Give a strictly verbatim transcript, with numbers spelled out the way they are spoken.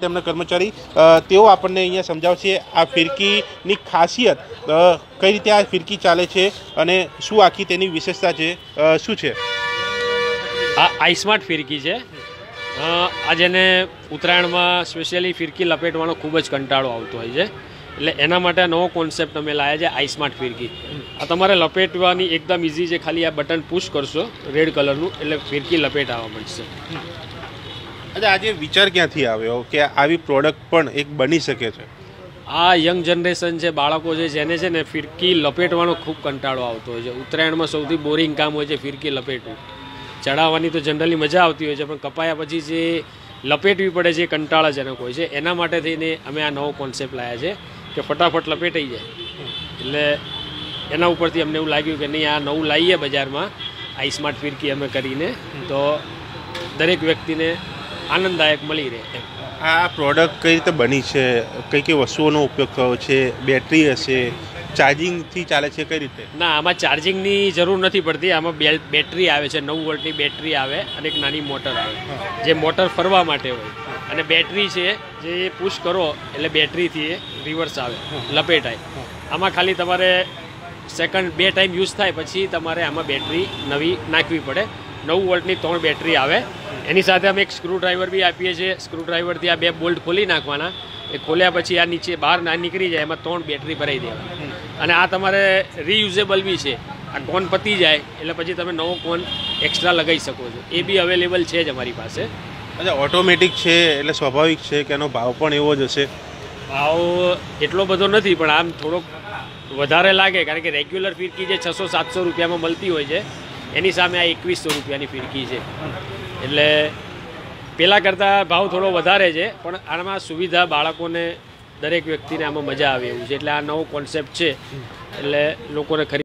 તેમના કર્મચારી તેઓ આપણને અહીંયા સમજાવશે આ ફિરકીની ખાસિયત કઈ રીતે આ ફિરકી ચાલે છે અને શું આખી તેની વિશેષતા છે શું છે। આ આઈસ્માર્ટ ફિરકી છે। આ જેને ઉત્તરાયણમાં સ્પેશિયલી ફિરકી લપેટવાનો ખૂબ જ કંટાળો આવતો હોય છે, એટલે એના માટે નવો કોન્સેપ્ટ અમે લાવ્યા છે આઈસ્માર્ટ ફિરકી। આ તમારે લપેટવાની એકદમ ઇઝી છે, ખાલી આ બટન પુશ કરશો રેડ કલરનું એટલે ફિરકી લપેટ આવવા મળશે। અચ્છા, આજે વિચાર ક્યાંથી આવ્યો કે આવી પ્રોડક્ટ પણ એક બની શકે છે? આ યંગ જનરેશન છે, બાળકો છે, જેને છે ને ફિરકી લપેટવાનો ખૂબ કંટાળો આવતો હોય છે। ઉત્તરાયણમાં સૌથી બોરિંગ કામ હોય છે ફિરકી લપેટવું। ચડાવવાની તો જનરલી મજા આવતી હોય છે, પણ કપાયા પછી જે લપેટવી પડે છે એ કંટાળાજનક હોય છે। એના માટે થઈને અમે આ નવો કોન્સેપ્ટ લાવ્યા છે કે ફટાફટ લપેટાઈ જાય, એટલે એના ઉપરથી અમને એવું લાગ્યું કે નહીં, આ નવું લાવીએ બજારમાં આઈસ્માર્ટ ફિરકી અમે કરીને, તો દરેક વ્યક્તિને આનંદદાયક મળી રહે। આ પ્રોડક્ટ કઈ રીતે બની છે, કઈ કઈ વસ્તુઓનો ઉપયોગ થયો છે, બેટરી હશે, ચાર્જિંગથી ચાલે છે, કઈ રીતે? ના, આમાં ચાર્જિંગની જરૂર નથી પડતી। આમાં બેટરી આવે છે, નવ વોલ્ટની બેટરી આવે અને એક નાની મોટર આવે, જે મોટર ફરવા માટે હોય, અને બેટરી છે જે પુશ કરો એટલે બેટરીથી એ રિવર્સ આવે, લપેટાય। આમાં ખાલી તમારે સેકન્ડ બે ટાઈમ યુઝ થાય પછી તમારે આમાં બેટરી નવી નાખવી પડે। નવ વોલ્ટની ત્રણ બેટરી આવે, એની સાથે અમે એક સ્ક્રૂ ડ્રાઈવર બી આપીએ છીએ। સ્ક્રૂ ડ્રાઈવરથી આ બે બોલ્ટ ખોલી નાખવાના, એ ખોલ્યા પછી આ નીચે બહાર ના નીકળી જાય, એમાં ત્રણ બેટરી ભરાઈ દેવાની, અને આ તમારે રીયુઝેબલ બી છે। આ કોન પતી જાય એટલે પછી તમે નવો કોન એક્સ્ટ્રા લગાવી શકો છો, એ બી અવેલેબલ છે જ અમારી પાસે। અચ્છા, ઓટોમેટિક છે એટલે સ્વાભાવિક છે કે એનો ભાવ પણ એવો જ હશે? ભાવ એટલો બધો નથી, પણ આમ થોડોક વધારે લાગે, કારણ કે રેગ્યુલર ફિરકી જે છસો સાતસો રૂપિયામાં મળતી હોય છે એની સામે આ એકવીસો રૂપિયાની ફિરકી છે, એટલે પહેલાં કરતાં ભાવ થોડો વધારે છે, પણ આમાં સુવિધા બાળકોને દરેક વ્યક્તિને આમાં મજા આવે એવું છે, એટલે આ નવો કોન્સેપ્ટ છે એટલે લોકોને ખરી